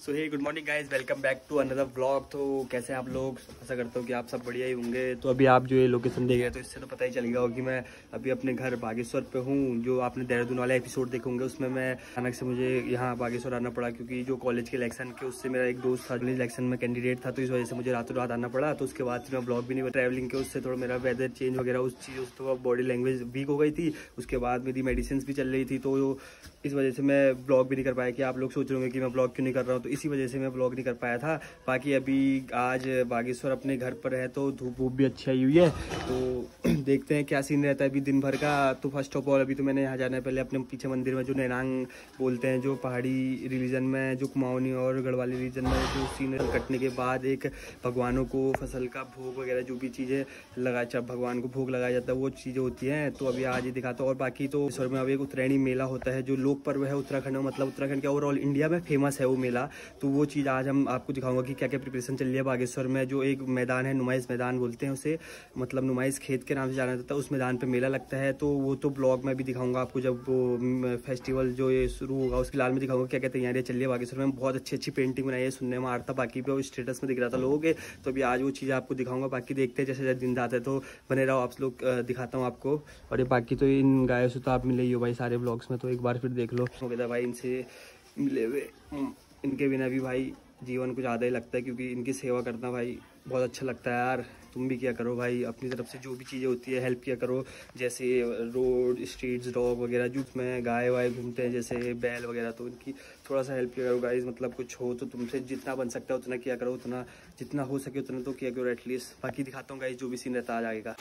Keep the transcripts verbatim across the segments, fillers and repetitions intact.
So hey good morning guys, welcome back to another vlog. तो कैसे हैं आप लोग? आशा करता हूँ कि आप सब बढ़िया ही होंगे। तो अभी आप जो ये लोकेशन देख रहे हैं तो इससे तो पता ही चल गया होगा कि मैं अभी अपने घर बागेश्वर पे हूँ। जो आपने देहरादून वाला एपिसोड देखे होंगे उसमें मैं अचानक से मुझे यहाँ बागेश्वर आना पड़ा, क्योंकि जो कॉलेज के इलेक्शन के उससे मेरा एक दोस्त था, इलेक्शन में कैंडिडेट था, तो इस वजह से मुझे रातों रात आना पड़ा। तो उसके बाद मैं ब्लॉग भी नहीं, ट्रैवलिंग के उससे थोड़ा मेरा वेदर चेंज वगैरह उस चीज़ उस तो बॉडी लैंग्वेज वीक हो गई थी। उसके बाद मेरी मेडिसिन भी चल रही थी, तो इस वजह से मैं ब्लॉग भी नहीं कर पाया। कि आप लोग सोच रहे होंगे कि मैं ब्लॉग क्यों नहीं कर रहा हूँ, तो इसी वजह से मैं ब्लॉग नहीं कर पाया था। बाकी अभी आज बागेश्वर अपने घर पर है तो धूप वूप भी अच्छी आई हुई है, तो देखते हैं क्या सीन रहता है अभी दिन भर का। तो फर्स्ट ऑफ ऑल अभी तो मैंने यहाँ जाना है पहले अपने पीछे मंदिर में, जो नैनांग बोलते हैं, जो पहाड़ी रिलीजन में, जो कुमाऊनी और गढ़वाली रीजन में जो सीन कटने के बाद एक भगवानों को फसल का भोग वगैरह जो भी चीज़ें लगाया, जब भगवान को भोग लगाया जाता है वो चीज़ें होती हैं। तो अभी आज ही दिखाता हूँ। और बाकी तो बागेश्वर में अभी एक उत्तरायणी मेला होता है, जो लोक पर्व है उत्तराखंड में, मतलब उत्तराखंड के ओवरऑल इंडिया में फेमस है वो मेला। तो वो चीज़ आज हम आपको दिखाऊंगा कि क्या क्या प्रिपरेशन चल रही है बागेश्वर में। जो एक मैदान है, नुमाइश मैदान बोलते हैं उसे, मतलब नुमाइश खेत के नाम से जाना जाता है, उस मैदान पे मेला लगता है। तो वो तो ब्लॉग में भी दिखाऊंगा आपको, जब वो फेस्टिवल जो ये शुरू होगा उसके लाल में दिखाऊंगा क्या क्या तैयारियां चल रही है बागेश्वर में। बहुत अच्छी अच्छी पेंटिंग बनाई है, सुनने में आ रहा था, बाकी पे स्टेटस में दिख रहा था लोगों के। तो अभी आज वो चीज़ आपको दिखाऊंगा। बाकी देखते हैं जैसे जैसे दिन जाता है, तो बने रहो आप लोग, दिखाता हूँ आपको। और ये बाकी तो इन गायों से तो आप मिले ही हो भाई सारे ब्लॉग्स में, तो एक बार फिर देख लो। हो गया भाई इनसे मिले हुए, इनके बिना भी भाई जीवन कुछ ज़्यादा ही लगता है, क्योंकि इनकी सेवा करना भाई बहुत अच्छा लगता है यार। तुम भी क्या करो भाई, अपनी तरफ से जो भी चीज़ें होती है हेल्प किया करो। जैसे रोड स्ट्रीट्स डॉग वगैरह जो उसमें गाय वाय घूमते हैं, जैसे बैल वगैरह, तो इनकी थोड़ा सा हेल्प किया करो गाइस। मतलब कुछ हो तो तुमसे जितना बन सकता है उतना किया करो, उतना जितना हो सके उतना तो किया करो एटलीस्ट। बाकी दिखाता हूँ गाइस जो भी सीन रहता आ जाएगा।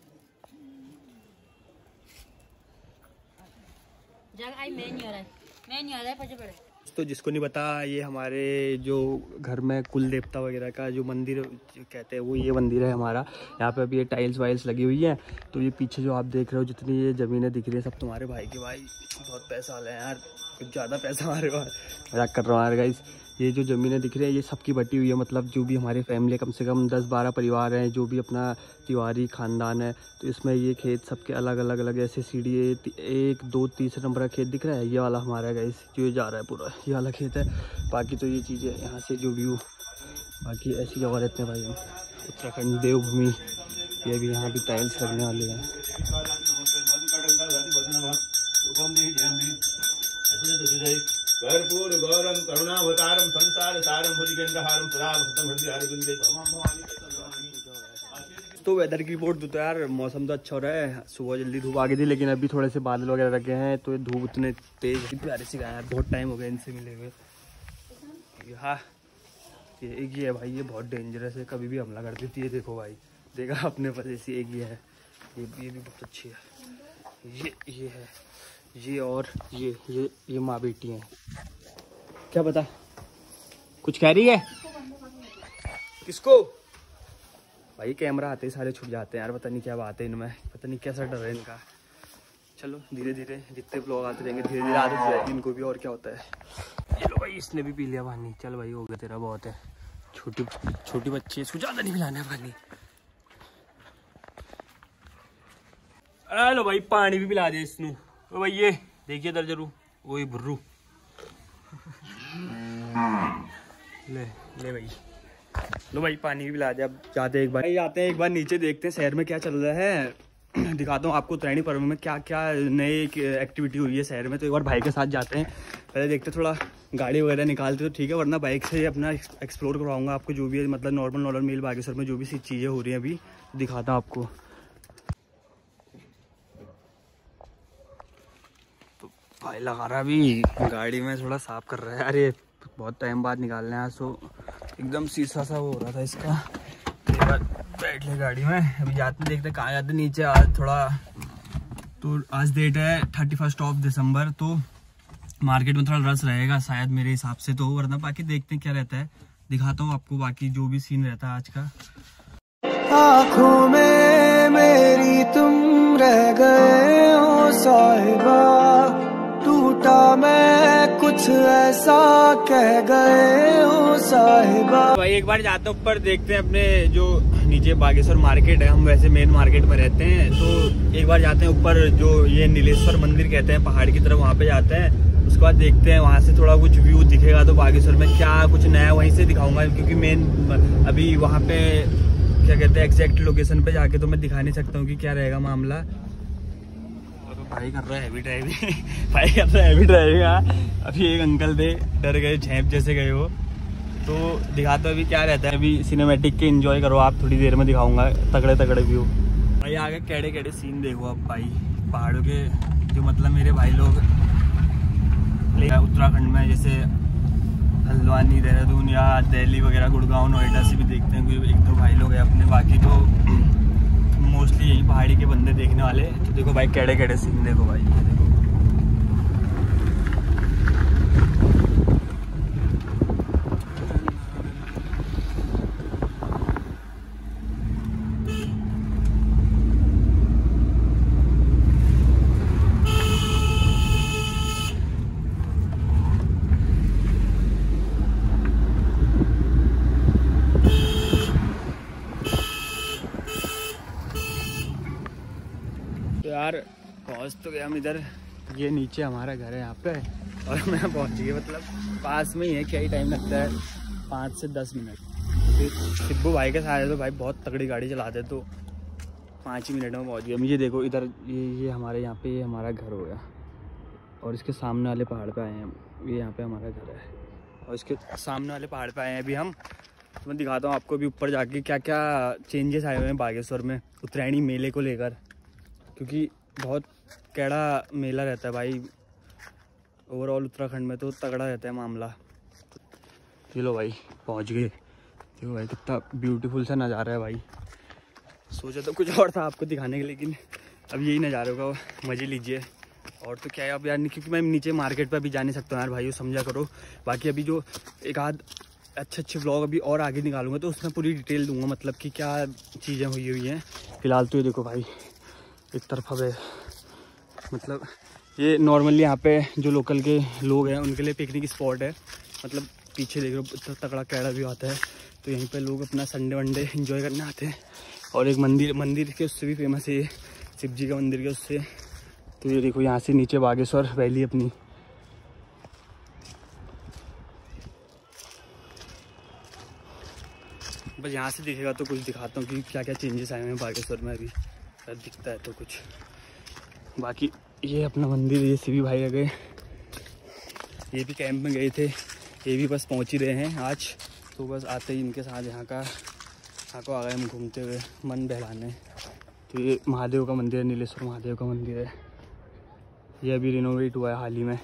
तो जिसको नहीं पता, ये हमारे जो घर में कुल देवता वगैरह का जो मंदिर कहते हैं वो ये मंदिर है हमारा। यहाँ पे अभी ये टाइल्स वाइल्स लगी हुई है। तो ये पीछे जो आप देख रहे हो जितनी ये ज़मीनें दिख रही है सब तुम्हारे भाई के भाई बहुत पैसा वाले हैं यार, कुछ ज़्यादा पैसा हमारे पास, मजाक कर रहा हूँ यार गाइस। ये जो ज़मीनें दिख रही है ये सबकी बटी हुई है, मतलब जो भी हमारी फैमिली कम से कम दस बारह परिवार हैं, जो भी अपना तिवारी ख़ानदान है, तो इसमें ये खेत सबके अलग अलग अलग ऐसे सीढ़ी, एक दो तीसरे नंबर का खेत दिख रहा है, ये वाला हमारा है गाइस, जो ये जा रहा है पूरा ये वाला खेत है। बाकी तो ये चीज़ें यहाँ से जो व्यू, बाकी ऐसी जगह रहते हैं भाई हम, उत्तराखंड देवभूमि। ये भी यहाँ भी टाइल्स लगने वाले हैं। कर्पूर गौरम करुणावतारम संसार सारम भुजगेंद्रहारम सदा भक्तम हृदय अरविंदे। तो वेदर की रिपोर्ट तो यार मौसम तो अच्छा हो रहा है, सुबह जल्दी धूप आ गई थी, लेकिन अभी थोड़े से बादल वगैरह रखे हैं, तो धूप उतने तेज प्यारे से गाय, बहुत टाइम हो गया इनसे मिले हुए। हाँ ये एक ही है भाई, ये बहुत डेंजरस है, कभी भी हमला कर देती है। देखो भाई, देखा अपने पास ऐसी एक ही है, ये ये भी बहुत अच्छी है। ये ये है ये, और ये ये ये माँ बेटी है। क्या पता कुछ कह रही है? किसको? भाई कैमरा आते ही सारे छुट जाते हैं यार, पता नहीं क्या बात है इनमें, पता नहीं कैसा डर है इनका। चलो धीरे धीरे जितने ब्लॉग आते रहेंगे धीरे धीरे आदत हो जाएगी इनको भी, और क्या होता है। ये लो भाई, इसने भी पी लिया पानी। चल भाई हो गया तेरा, बहुत है। छोटी छोटी बच्ची, इसको ज़्यादा नहीं पिलाना है पानी। हेलो भाई, पानी भी पिला दे इसनू। ओ भाई ये देखिए इधर जरूर, वही बुर्रू ले ले भाई, लो भाई पानी भी पिला दे। अब जाते हैं एक बार जाते हैं एक बार नीचे, देखते हैं शहर में क्या चल रहा है। दिखाता हूँ आपको उत्तरायणी पर्व में क्या क्या नई एक्टिविटी हुई है शहर में। तो एक बार भाई के साथ जाते हैं, पहले देखते हैं, थोड़ा गाड़ी वगैरह निकालते तो ठीक है, वरना बाइक से अपना एक्सप्लोर करवाऊंगा आपको जो भी है, मतलब नॉर्मल नॉर्मल मेल बागेश्वर में जो भी सी चीज़ें हो रही हैं अभी दिखाता हूँ आपको। तो भाई लगा रहा अभी गाड़ी में थोड़ा साफ कर रहा है, अरे बहुत टाइम बाद निकालना है, सो एकदम शीशा सा हो रहा था इसका। बैठ ले गाड़ी में, अभी जाते देखते कहाँ जाते नीचे। आज थोड़ा तो आज डेट है थर्टी फर्स्ट ऑफ दिसंबर, तो मार्केट में थोड़ा रस रहेगा शायद मेरे हिसाब से, तो वरना बाकी देखते हैं क्या रहता है, दिखाता हूँ आपको बाकी जो भी सीन रहता है आज का। आँखों में मेरी तुम रह गए हो साहिबा, टूटा मैं कुछ ऐसा कह गए हो साहिबा। भाई एक बार जाते हैं ऊपर, देखते हैं अपने जो नीचे बागेश्वर मार्केट है, हम वैसे मेन मार्केट में रहते हैं, तो एक बार जाते हैं ऊपर, जो ये नीलेश्वर मंदिर कहते हैं पहाड़ की तरफ, वहाँ पे जाते हैं। उसके बाद देखते हैं वहाँ से थोड़ा कुछ व्यू दिखेगा तो बागेश्वर में क्या कुछ नया वहीं से दिखाऊंगा, क्योंकि मेन अभी वहाँ पे क्या कहते हैं एग्जैक्ट लोकेशन पे जाके तो मैं दिखा नहीं सकता हूँ कि क्या रहेगा मामला। तो भाई कर रहा है हैवी ड्राइविंग भाई कर रहा है हैवी ड्राइविंग। हाँ अभी एक अंकल थे डर गए, झेप जैसे गए वो। तो दिखाते अभी क्या रहता है, अभी सिनेमैटिक के एंजॉय करो आप, थोड़ी देर में दिखाऊंगा तगड़े तगड़े व्यू। भाई आगे कैडे कैडे सीन देखो आप भाई पहाड़ों के, जो मतलब मेरे भाई लोग उत्तराखंड में जैसे हल्द्वानी, देहरादून या दिल्ली वगैरह, गुड़गांव, नोएडा से भी देखते हैं, कोई एक दो भाई लोग हैं अपने, बाकी तो मोस्टली यही पहाड़ी के बंदे देखने वाले। तो देखो भाई कैडे कैडे सीन देखो भाई, ये देखो। यार पहुँच तो गया हम इधर, ये नीचे हमारा घर है यहाँ पे, और मैं पहुँच गया, मतलब पास में ही है, क्या ही टाइम लगता है, पाँच से दस मिनट। सिब्बू भाई के साथ है तो भाई बहुत तगड़ी गाड़ी चलाते तो पाँच ही मिनट में पहुँच गया। मुझे देखो इधर ये ये हमारे यहाँ पे ये हमारा घर हो गया, और इसके सामने वाले पहाड़ पे आए हैं, ये यहाँ पे हमारा घर है, और इसके सामने वाले पहाड़ पे आए हैं अभी हम। तो मैं दिखाता हूँ आपको भी ऊपर जाके क्या क्या चेंजेस आए हुए हैं बागेश्वर में उत्तरायणी मेले को लेकर, क्योंकि बहुत कैड़ा मेला रहता है भाई ओवरऑल उत्तराखंड में, तो तगड़ा रहता है मामला। चलो भाई पहुंच गए। देखो भाई कितना ब्यूटीफुल सा नज़ारा है भाई, सोचा तो कुछ और था आपको दिखाने के, लेकिन अब यही नज़ारों का मज़े लीजिए। और तो क्या है अब यार, क्योंकि मैं नीचे मार्केट पर अभी जा नहीं सकता हूँ यार भाई, समझा करो। बाकी अभी जो एक आध अच्छे अच्छे व्लॉग अभी और आगे निकालूंगा तो उसमें पूरी डिटेल दूंगा, मतलब कि क्या चीज़ें हुई हुई हैं। फिलहाल तो ये देखो भाई एक तरफा पे, मतलब ये नॉर्मली यहाँ पे जो लोकल के लोग हैं उनके लिए पिकनिक स्पॉट है, मतलब पीछे देख लो इतना तगड़ा कैड़ा भी आता है, तो यहीं पे लोग अपना संडे वनडे एंजॉय करने आते हैं। और एक मंदिर मंदिर के उससे भी फेमस है, शिव जी का मंदिर के उससे। तो ये देखो यहाँ से नीचे बागेश्वर वैली अपनी, बस यहाँ से दिखेगा तो कुछ दिखाता हूँ कि क्या क्या चेंजेस आए हैं बागेश्वर में अभी, दिखता है तो कुछ। बाकी ये अपना मंदिर, ये शिवी भाई आ गए, ये भी कैंप में गए थे, ये भी बस पहुँच ही रहे हैं आज। तो बस आते ही इनके साथ यहाँ का यहाँ को आ गए हम घूमते हुए मन बहलाने। तो ये महादेव का मंदिर है, नीलेश्वर महादेव का मंदिर है, ये अभी रिनोवेट हुआ है हाल ही में।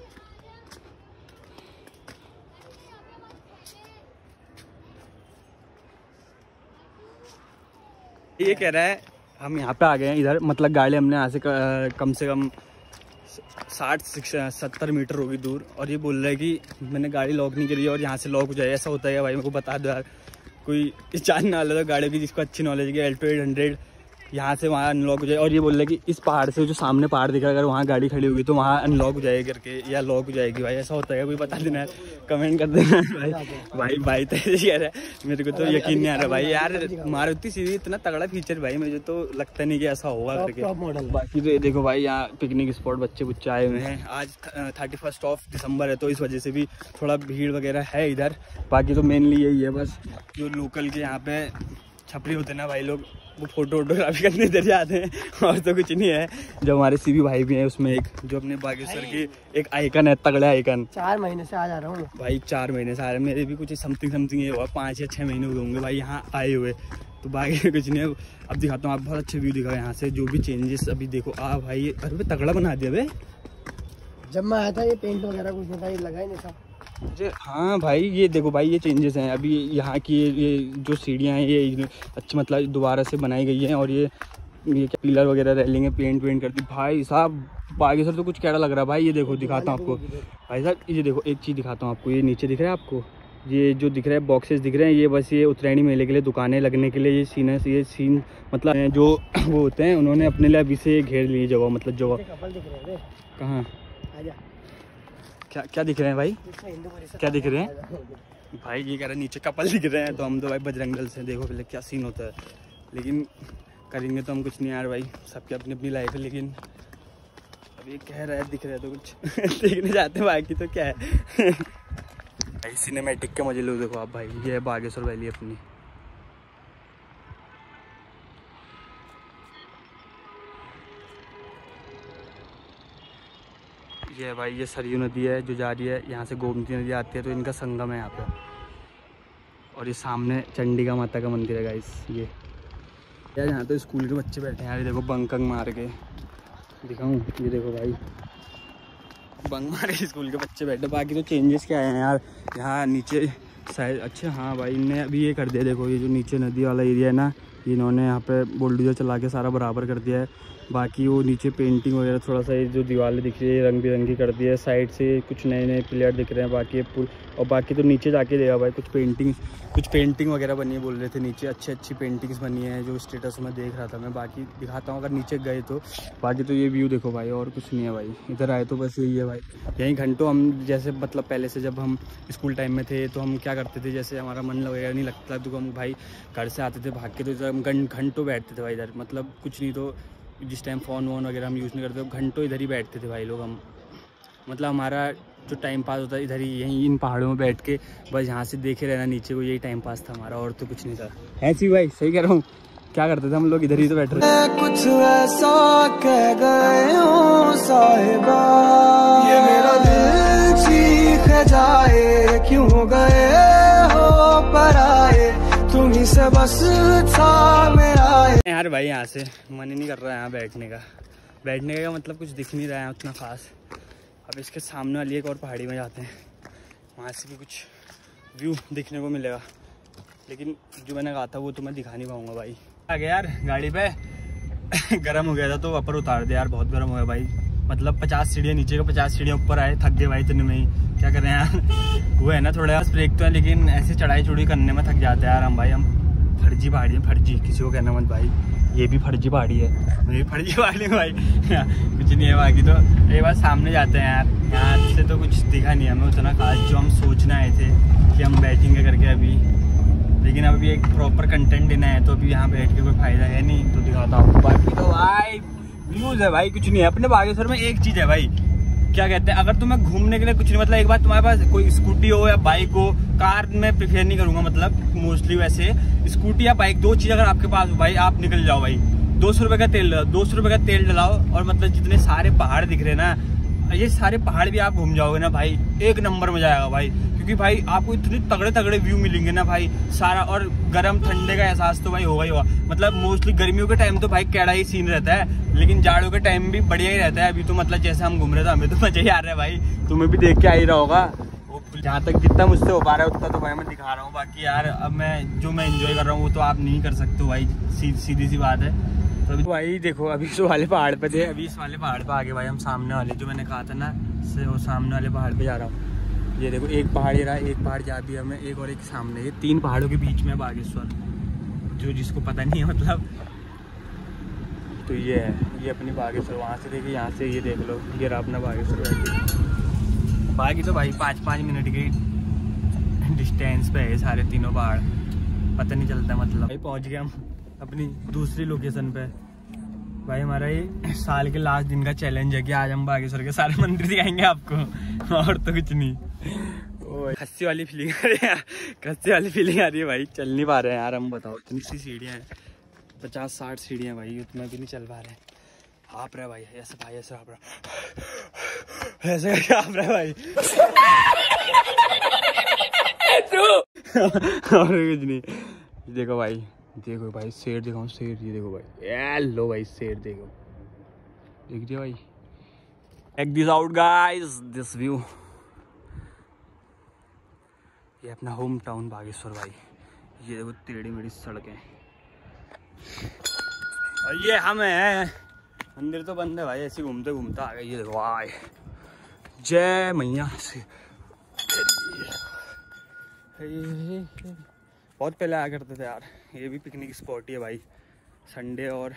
ये कह रहा है हम यहाँ पे आ गए हैं इधर, मतलब गाड़ी हमने यहाँ से कम से कम साठ सत्तर मीटर होगी दूर, और ये बोल रहा है कि मैंने गाड़ी लॉक नहीं करी है और यहाँ से लॉक हो जाए। ऐसा होता है भाई, मेरे को बता दो यार, कोई जानने वाला तो गाड़ी की जिसको अच्छी नॉलेज है, एल्टो एट हंड्रेड यहाँ से वहाँ अनलॉक हो जाए। और ये बोल रहा है कि इस पहाड़ से जो सामने पहाड़ दिख रहा है, अगर वहाँ गाड़ी खड़ी होगी तो वहाँ अनलॉक हो जाएगी करके, या लॉक हो जाएगी। भाई ऐसा होता है, कोई बता देना, कमेंट कर देना भाई। भाई भाई तो कह रहा है, मेरे को तो यकीन नहीं आ रहा भाई यार, मारुति सीधी इतना तगड़ा फीचर भाई, मुझे तो लगता नहीं कि ऐसा होगा करके मॉडल। बाकी तो ये देखो भाई यहाँ पिकनिक स्पॉट बच्चे बुच्चे आए हुए हैं, आज थर्टी फर्स्ट ऑफ दिसंबर है तो इस वजह से भी थोड़ा भीड़ वगैरह है इधर। बाकी तो मेनली यही है, बस जो लोकल के यहाँ पे छपरी होते हैं ना भाई लोग, वो फोटो वोटोग्राफी करने इधर जाते हैं, और तो कुछ नहीं है। जो हमारे सीवी भाई भी हैं उसमें एक, जो अपने बागेश्वर की एक आइकन है, तगड़ा आइकन। चार महीने से आ जा रहा हूँ भाई, चार महीने से आ रहे हैं, मेरे भी कुछ समथिंग समथिंग ये हुआ, पाँच या छः महीने हुए होंगे भाई यहाँ आए हुए। तो बाकी कुछ नहीं है, अब दिखाता हूँ, आप बहुत अच्छे व्यू दिखा यहाँ से, जो भी चेंजेस अभी देखो। आ भाई अरे तगड़ा बना दिया भाई, जब मैं आया था ये पेंट वगैरह कुछ नहीं था, ये लगा ही नहीं था। हाँ भाई ये देखो भाई ये चेंजेस हैं अभी यहाँ की, ये जो सीढ़ियाँ हैं ये अच्छी मतलब दोबारा से बनाई गई हैं, और ये ये क्या पिलर वगैरह रेलिंग है, पेंट वेंट कर दी भाई साहब। बागेश्वर तो कुछ कैसा लग रहा है भाई, ये देखो दिखाता हूँ आपको भाई साहब, ये देखो एक चीज़ दिखाता हूँ आपको, ये नीचे दिख रहा है आपको, ये जो दिख रहा है बॉक्सेस दिख रहे हैं, ये बस ये उत्तरायणी मेले के लिए दुकानें लगने के लिए ये सीन है, ये सीन मतलब जो वो होते हैं उन्होंने अपने लिए अभी से घेर ली जगह, मतलब जगह। कहाँ क्या क्या दिख रहे हैं भाई, क्या दिख रहे हैं भाई? ये कह रहे हैं नीचे कपल दिख रहे हैं, तो हम तो भाई बजरंग दल से, देखो पहले क्या सीन होता है। लेकिन करेंगे तो हम कुछ नहीं यार भाई, सबकी अपनी अपनी लाइफ है। लेकिन अब ये कह रहा है दिख रहा है तो कुछ देखने जाते हैं, बाकी तो क्या है। भाई सिनेमैटिक के मजे लो, देखो आप भाई, ये है बागेश्वर वैली अपनी। ये है भाई, ये सरयू नदी है जो जा रही है यहाँ से, गोमती नदी आती है, तो इनका संगम है यहाँ पे। और ये सामने चंडिका माता का मंदिर है गाइस। ये यार यहाँ तो स्कूल के बच्चे बैठे हैं यार, ये देखो बंकंग मार के दिखाऊं, ये देखो भाई बंक मार के स्कूल के बच्चे बैठे। बाकी तो चेंजेस क्या है यार, यहाँ नीचे शायद, अच्छा हाँ भाई इनने अभी ये कर दिया, देखो ये जो नीचे नदी वाला एरिया है ना, इन्होंने यहाँ पे बुलडोजर चला के सारा बराबर कर दिया है। बाकी वो नीचे पेंटिंग वगैरह थोड़ा सा, ये जो दीवारें दिख रही है रंग बिरंगी कर दी है, साइड से कुछ नए नए प्लेयर दिख रहे हैं। बाकी ये पुल, और बाकी तो नीचे जाके देखा भाई कुछ पेंटिंग कुछ पेंटिंग वगैरह बनी है, बोल रहे थे नीचे अच्छी अच्छी पेंटिंग्स बनी है, जो स्टेटस में देख रहा था मैं। बाकी दिखाता हूँ अगर नीचे गए तो। बाकी तो ये व्यू देखो भाई, और कुछ नहीं है भाई, इधर आए तो बस यही है भाई। यहीं घंटों हम जैसे मतलब पहले से जब हम स्कूल टाइम में थे तो हम क्या करते थे, जैसे हमारा मन वगैरह नहीं लगता तो हम भाई घर से आते थे भाग के, तो हम घंटों बैठते थे भाई इधर, मतलब कुछ नहीं तो जिस टाइम फ़ोन वोन वगैरह हम यूज़ नहीं करते तो घंटों इधर ही बैठते थे भाई लोग हम। मतलब हमारा जो टाइम पास होता है इधर ही, यहीं इन पहाड़ों में बैठ के बस यहाँ से देखे रहना नीचे को, यही टाइम पास था हमारा, और तो कुछ नहीं था। ऐसी भाई सही कह रहा हूँ, क्या करते थे हम लोग, इधर ही तो बैठ रहे थे। कुछ ऐसा कह गए हो साहिबा, ये मेरा दिल चीख जाए, क्यों गए हो पराए, तुम ही से बस था मेरा। यार भाई यहाँ से मन ही नहीं कर रहा है यहाँ बैठने का, बैठने का मतलब कुछ दिख नहीं रहा है उतना खास। अब इसके सामने वाली एक और पहाड़ी में जाते हैं, वहाँ से भी कुछ व्यू दिखने को मिलेगा, लेकिन जो मैंने कहा था वो तो मैं दिखा नहीं पाऊँगा भाई। आ गया यार गाड़ी पे गर्म हो गया था तो ऊपर उतार दे यार, बहुत गर्म हो गया भाई। मतलब पचास सीढ़ियाँ नीचे का पचास सीढ़ियाँ ऊपर आए, थक गए भाई इतने में ही, क्या कर रहे हैं यार। वो है ना थोड़ा ब्रेक तो है, लेकिन ऐसे चढ़ाई चुड़ी करने में थक जाते हैं यार हम भाई। हम फर्जी पहाड़ी है, फर्जी, किसी को कहना मत भाई, ये भी फर्जी पहाड़ी है, ये फर्जी पहाड़ी है भाई। कुछ नहीं है। बाकी तो एक बार सामने जाते हैं यार, यहाँ से तो कुछ दिखा नहीं हमें उतना खास जो हम सोचना आए थे कि हम बैठेंगे करके अभी, लेकिन अभी एक प्रॉपर कंटेंट देना है तो अभी यहाँ बैठ के कोई फायदा है नहीं, तो दिखाता हूँ। बाकी तो भाई व्यूज है भाई, कुछ नहीं है अपने बागेश्वर में। एक चीज़ है भाई, क्या कहते हैं, अगर तुम्हें घूमने के लिए कुछ नहीं, मतलब एक बार तुम्हारे पास कोई स्कूटी हो या बाइक हो, कार में प्रेफर नहीं करूंगा, मतलब मोस्टली वैसे स्कूटी या बाइक, दो चीज़ अगर आपके पास हो भाई, आप निकल जाओ भाई। दो सौ रुपये का तेल दो सौ रुपये का तेल डलाओ, और मतलब जितने सारे पहाड़ दिख रहे हैं ना, ये सारे पहाड़ भी आप घूम जाओगे ना भाई, एक नंबर में जाएगा भाई। क्योंकि भाई आपको इतने तगड़े तगड़े व्यू मिलेंगे ना भाई सारा, और गर्म ठंडे का एहसास तो भाई होगा ही होगा। मतलब मोस्टली गर्मियों के टाइम तो भाई कैड़ा ही सीन रहता है, लेकिन जाड़ों के टाइम भी बढ़िया ही रहता है। अभी तो मतलब जैसे हम घूम रहे थे, हमें तो मजा ही आ रहा है भाई, तुम्हें भी देख के आ ही रहा होगा। जहाँ तक जितना मुझसे हो पा रहा है उतना तो भाई मैं दिखा रहा हूँ। बाकी यार अब मैं जो मैं एंजॉय कर रहा हूँ वो तो आप नहीं कर सकते हो भाई, सी, सीधी सी बात है। तो अभी भाई देखो, अभी इस वाले पहाड़ पे थे, अभी इस वाले पहाड़ पे आगे भाई हम सामने वाले जो मैंने कहा था ना, से वो सामने वाले पहाड़ पे जा रहा हूँ। ये देखो एक पहाड़ ये रहा, एक पहाड़ जा भी हमें, एक और एक सामने, ये तीन पहाड़ों के बीच में बागेश्वर, जो जिसको पता नहीं है मतलब। तो ये है, ये अपनी बागेश्वर, वहाँ से देखिए, यहाँ से ये देख लो, ये रहा अपना बागेश्वर। बाकी तो भाई पाँच पाँच मिनट की डिस्टेंस पे है सारे तीनों पहाड़, पता नहीं चलता मतलब। भाई पहुँच गए हम अपनी दूसरी लोकेशन पे भाई। हमारा ये साल के लास्ट दिन का चैलेंज है कि आज हम बागेश्वर के सारे मंदिर दिखाएंगे आपको, और तो कुछ नहीं। ओ खस्सी वाली फीलिंग आ रही है, खस्सी वाली फीलिंग आ रही है भाई, चल नहीं पा रहे हैं यार हम, बताओ इतनी सी सीढ़ियाँ हैं, पचास साठ सीढ़ियाँ भाई, उतना भी नहीं चल पा रहे हैं। आप रहे भाई ऐसे, भाई ऐसे आप रहा, ऐसे करके आप रहे भाई। और कुछ नहीं। देखो भाई, देखो भाई शेर दिखाऊं, शेर, ये देखो भाई, ये लो भाई शेर देखो, देख दिया भाई। Check this out guys, this view. ये अपना होम टाउन बागेश्वर भाई, ये देखो टेढ़ी मेढ़ी सड़कें, और ये हम हैं। मंदिर तो बंद है भाई, ऐसे घूमते घूमते आ गए। ये देखो आए, जय मैया से। बहुत पहले आया करते थे यार, ये भी पिकनिक स्पॉट ही है भाई, संडे और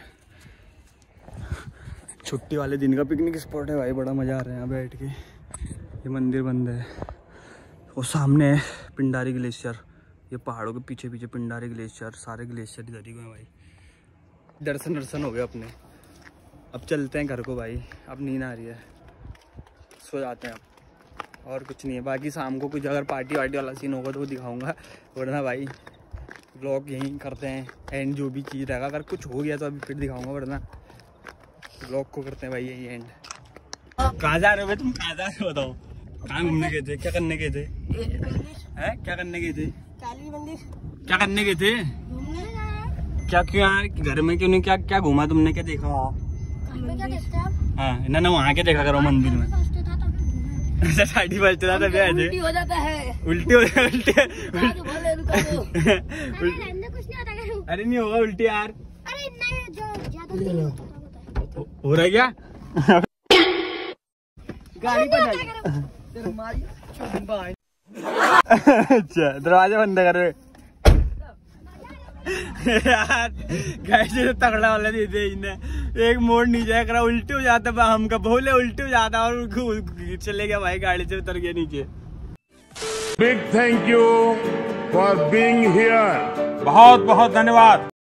छुट्टी वाले दिन का पिकनिक स्पॉट है भाई, बड़ा मज़ा आ रहा है यहाँ बैठ के। ये मंदिर बंद है, और सामने है पिंडारी ग्लेशियर, ये पहाड़ों के पीछे पीछे पिंडारी ग्लेशियर, सारे ग्लेशियर इधर ही गए भाई। दर्शन दर्शन हो गए अपने। अब चलते हैं घर को भाई, अब नींद आ रही है, सो जाते हैं अब, और कुछ नहीं है। बाकी शाम को कुछ अगर पार्टी वार्टी वाला सीन होगा तो वो दिखाऊंगा, वरना भाई ब्लॉग यहीं करते हैं एंड। जो भी चीज़ रहेगा अगर कुछ हो गया तो अभी फिर दिखाऊंगा, वरना ब्लॉग को करते हैं भाई यही एंड। कहाँ जा रहे हो तुम, कहाँ जा रहे हो बताओ? कहाँ घूमने गए थे, क्या करने गए थे? हैं क्या करने गए थे? काली मंदिर। क्या करने गए थे? क्या क्यों यार घर में क्यों नहीं, क्या क्या घूमा तुमने, क्या देखा वहाँ? क्या देखते हैं आप? हाँ ना ना वहाँ क्या देखा करो मंदिर में? अच्छा साड़ी बजते था तभी आए थे। उल्टी हो जाता है, उल्टी हो उल्टी कुछ नहीं होता। अरे नहीं होगा उल्टी यार। अरे नहीं, जो ज्यादा हो रहा है क्या? गाड़ी पर अच्छा दरवाजा बंद कर यार। कैसे तगड़ा वाला दे दे इन्हें, एक मोड़ नीचे करा उल्टी हो जाता है, हम का बोले उल्टी हो जाता और चले गया भाई, गाड़ी से उतर गया नीचे। Big thank you for being here. बहुत बहुत धन्यवाद।